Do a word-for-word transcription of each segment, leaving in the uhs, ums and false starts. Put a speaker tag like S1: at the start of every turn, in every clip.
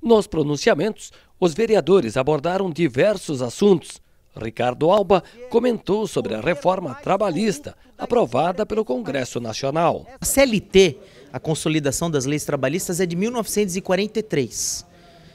S1: Nos pronunciamentos, os vereadores abordaram diversos assuntos. Ricardo Alba comentou sobre a reforma trabalhista aprovada pelo Congresso Nacional.
S2: A C L T, a consolidação das leis trabalhistas, é de mil novecentos e quarenta e três.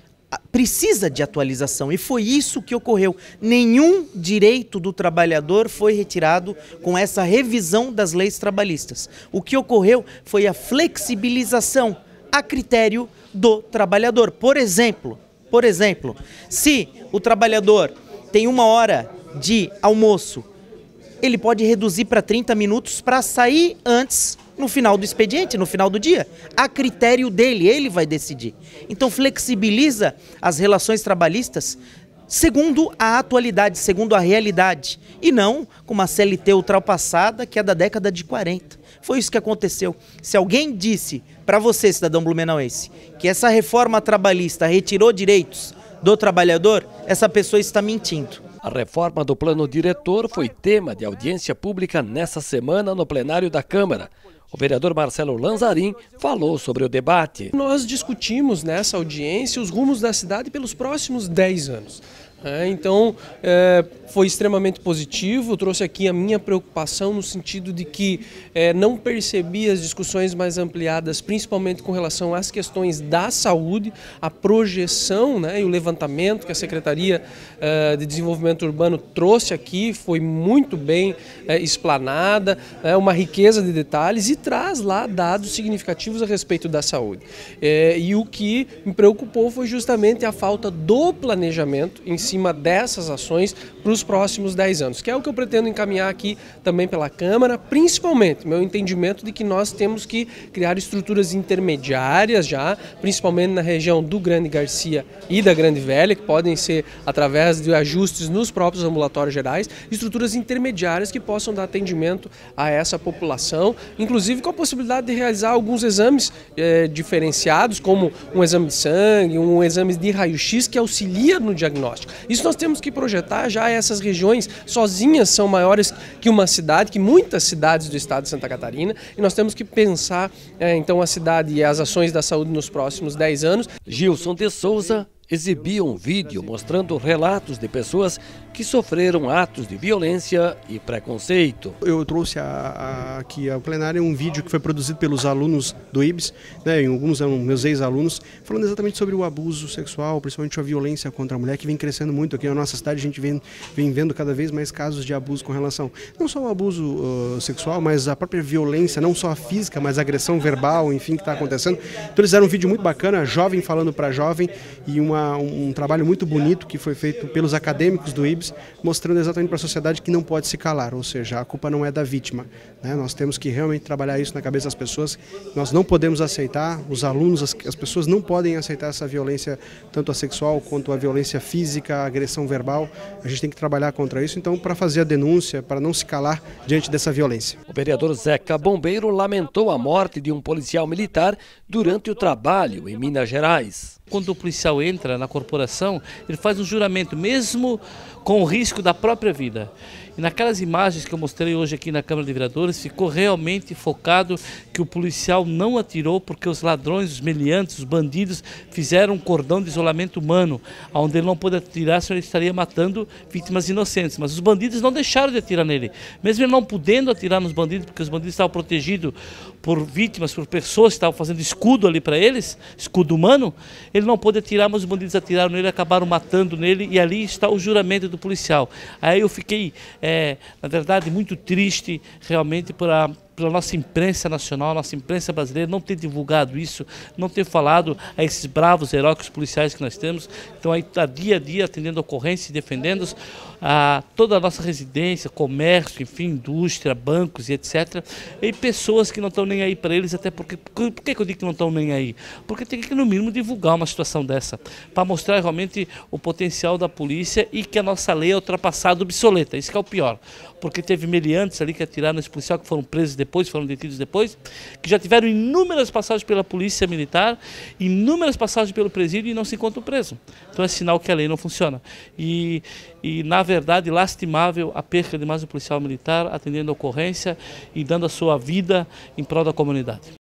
S2: Precisa de atualização e foi isso que ocorreu. Nenhum direito do trabalhador foi retirado com essa revisão das leis trabalhistas. O que ocorreu foi a flexibilização a critério do trabalhador. Por exemplo, por exemplo, se o trabalhador tem uma hora de almoço, ele pode reduzir para trinta minutos para sair antes, no final do expediente, no final do dia. A critério dele, ele vai decidir. Então flexibiliza as relações trabalhistas segundo a atualidade, segundo a realidade, e não com uma C L T ultrapassada que é da década de quarenta. Foi isso que aconteceu. Se alguém disse para você, cidadão blumenauense, que essa reforma trabalhista retirou direitos do trabalhador, essa pessoa está mentindo.
S1: A reforma do plano diretor foi tema de audiência pública nessa semana no plenário da Câmara. O vereador Marcelo Lanzarin falou sobre o debate.
S3: Nós discutimos nessa audiência os rumos da cidade pelos próximos dez anos. É, então, é, foi extremamente positivo, trouxe aqui a minha preocupação no sentido de que é, não percebi as discussões mais ampliadas, principalmente com relação às questões da saúde, a projeção, né, e o levantamento que a Secretaria é, de Desenvolvimento Urbano trouxe aqui, foi muito bem é, explanada, é, uma riqueza de detalhes e traz lá dados significativos a respeito da saúde. É, e o que me preocupou foi justamente a falta do planejamento em cima dessas ações para os próximos dez anos, que é o que eu pretendo encaminhar aqui também pela Câmara, principalmente meu entendimento de que nós temos que criar estruturas intermediárias já, principalmente na região do Grande Garcia e da Grande Velha, que podem ser através de ajustes nos próprios ambulatórios gerais, estruturas intermediárias que possam dar atendimento a essa população, inclusive com a possibilidade de realizar alguns exames eh, diferenciados, como um exame de sangue, um exame de raio-x que auxilia no diagnóstico. Isso nós temos que projetar já. Essas regiões sozinhas são maiores que uma cidade, que muitas cidades do estado de Santa Catarina, e nós temos que pensar é, então a cidade e as ações da saúde nos próximos dez anos.
S1: Gilson de Souza exibiu um vídeo mostrando relatos de pessoas que sofreram atos de violência e preconceito.
S4: Eu trouxe a, a, aqui ao plenário um vídeo que foi produzido pelos alunos do I B S, né, alguns eram meus ex-alunos, falando exatamente sobre o abuso sexual, principalmente a violência contra a mulher, que vem crescendo muito aqui na nossa cidade. A gente vem, vem vendo cada vez mais casos de abuso com relação, não só ao abuso uh, sexual, mas a própria violência, não só a física, mas a agressão verbal, enfim, que está acontecendo. Então eles fizeram um vídeo muito bacana, jovem falando para jovem, e uma um trabalho muito bonito que foi feito pelos acadêmicos do I B S, mostrando exatamente para a sociedade que não pode se calar, ou seja, a culpa não é da vítima, né? Nós temos que realmente trabalhar isso na cabeça das pessoas, nós não podemos aceitar, os alunos, as, as pessoas não podem aceitar essa violência, tanto a sexual quanto a violência física, a agressão verbal. A gente tem que trabalhar contra isso, então, para fazer a denúncia, para não se calar diante dessa violência.
S1: O vereador Zeca Bombeiro lamentou a morte de um policial militar durante o trabalho em Minas Gerais.
S5: Quando o policial entra na corporação, ele faz um juramento, mesmo com o risco da própria vida. E naquelas imagens que eu mostrei hoje aqui na Câmara de Vereadores, ficou realmente focado que o policial não atirou porque os ladrões, os meliantes, os bandidos fizeram um cordão de isolamento humano, onde ele não pôde atirar, senão ele estaria matando vítimas inocentes. Mas os bandidos não deixaram de atirar nele. Mesmo ele não podendo atirar nos bandidos, porque os bandidos estavam protegidos por vítimas, por pessoas que estavam fazendo escudo ali para eles, escudo humano, ele não pôde atirar, mas os bandidos atiraram nele, acabaram matando nele, e ali está o juramento do policial. Aí eu fiquei, é, na verdade, muito triste realmente por a pela nossa imprensa nacional, nossa imprensa brasileira, não ter divulgado isso, não ter falado a esses bravos heróicos policiais que nós temos, então aí está dia a dia atendendo ocorrências e defendendo a toda a nossa residência, comércio, enfim, indústria, bancos e etcétera. E pessoas que não estão nem aí para eles, até porque, por que eu digo que não estão nem aí? Porque tem que, no mínimo, divulgar uma situação dessa, para mostrar realmente o potencial da polícia e que a nossa lei é ultrapassada, obsoleta, isso que é o pior. Porque teve meliantes ali que atiraram nesse policial, que foram presos depois, foram detidos depois, que já tiveram inúmeras passagens pela polícia militar, inúmeras passagens pelo presídio e não se encontram presos. Então é sinal que a lei não funciona. E, e na verdade, lastimável a perca de mais um policial militar atendendo a ocorrência e dando a sua vida em prol da comunidade.